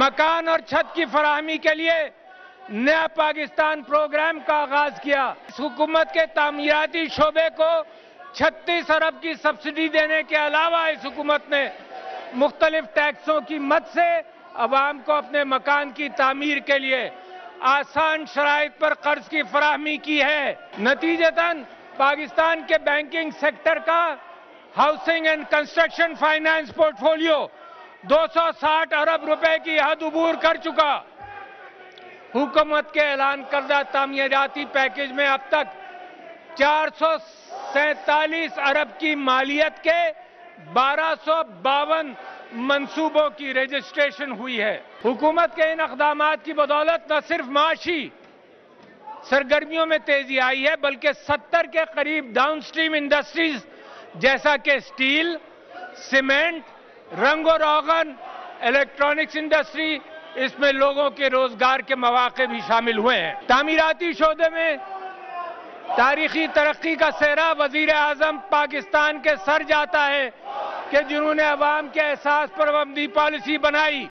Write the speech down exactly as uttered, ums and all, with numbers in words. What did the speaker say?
मकान और छत की फराहमी के लिए नया पाकिस्तान प्रोग्राम का आगाज किया। इस हुकूमत के तामीराती शोबे को छत्तीस अरब की सब्सिडी देने के अलावा इस हुकूमत ने मुख्तलिफ टैक्सों की मद से अवाम को अपने मकान की तामीर के लिए आसान शराइत पर कर्ज की फराहमी की है। नतीजतन पाकिस्तान के बैंकिंग सेक्टर का housing and construction finance portfolio दो सौ साठ अरब रुपए की हद उबूर कर चुका। हुकूमत के ऐलान करदा तामीराती पैकेज में अब तक चार सौ सैंतालीस अरब की मालियत के बारह सौ बावन मंसूबों की रजिस्ट्रेशन हुई है। हुकूमत के इन इक़दामात की बदौलत न सिर्फ माशी सरगर्मियों में तेजी आई है, बल्कि सत्तर के करीब डाउन स्ट्रीम इंडस्ट्रीज जैसा कि स्टील, सीमेंट, रंग और रोगन, इलेक्ट्रॉनिक्स इंडस्ट्री, इसमें लोगों के रोजगार के मौके भी शामिल हुए हैं। तामीराती शोबे में तारीखी तरक्की का सेहरा वजीर आजम पाकिस्तान के सर जाता है कि जिन्होंने अवाम के एहसास पर पाबंदी पॉलिसी बनाई।